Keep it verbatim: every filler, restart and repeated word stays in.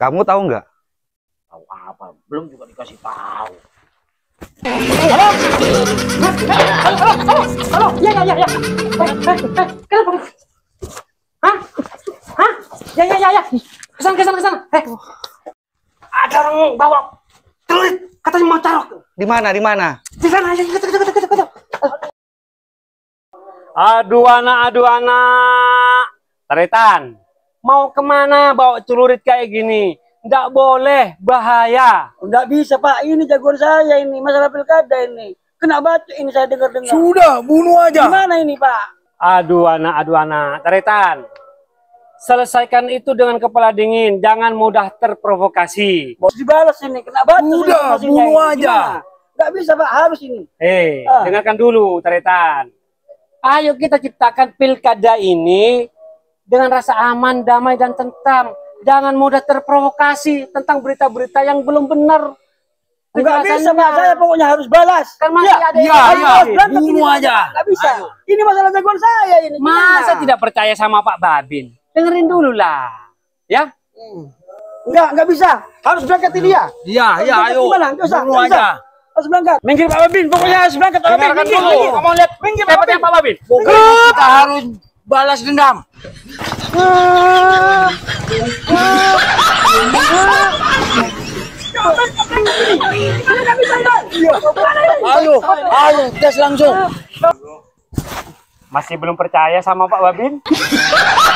Kamu tahu nggak? Tahu apa? Belum juga dikasih tahu. Halo, halo, halo, halo, ya, ya, ya, ya. Eh, eh, eh, kenapa? Hah? Hah? Ya, ya, ya, ya. Kesana, kesana, kesana. Eh, ada orang bawa celurit, katanya mau carok. Di mana? Di mana? Di sana, ayo, kita, kita, kita, kita, kita. Aduh anak, aduh anak. Taretan, mau kemana bawa celurit kayak gini? Nggak boleh, bahaya. Nggak bisa Pak, ini jagoan saya ini, masalah pilkada ini. Kena batu ini saya dengar-dengar. Sudah, bunuh aja. Gimana ini Pak? Aduh anak, aduh anak. Taretan, selesaikan itu dengan kepala dingin. Jangan mudah terprovokasi. Mau dibalas ini, kena batu. Sudah, ini, bunuh ini. aja. Gimana? Nggak bisa Pak, harus ini. Hei, Ah. dengarkan dulu Taretan. Ayo kita ciptakan pilkada ini dengan rasa aman, damai, dan tentram. Jangan mudah terprovokasi tentang berita-berita yang belum benar. Nggak bisa Pak, Penjelasannya. saya pokoknya harus balas. Kan masih ada iya, yang iya. lain. Berantem Bunuh ini, aja. Nggak bisa. Ini masalah jagoan saya ini. Masa Gimana? tidak percaya sama Pak Babin? Dengerin dulu lah. Ya? Nggak, nggak bisa. Harus berangkat dia. Iya, Harus iya, berangkat ayo. gimana? Nggak usah, Bunuh nggak bisa. aja. Harus berangkat. Minggir Pak Babin, pokoknya harus berangkat Pak Babin. Dengarkan Minggir, dulu. minggir. Kamu lihat, minggir hebatnya Pak Babin. Pokoknya kita harus balas dendam. Ayo, ayo, tes langsung. Masih belum percaya sama Pak Babin?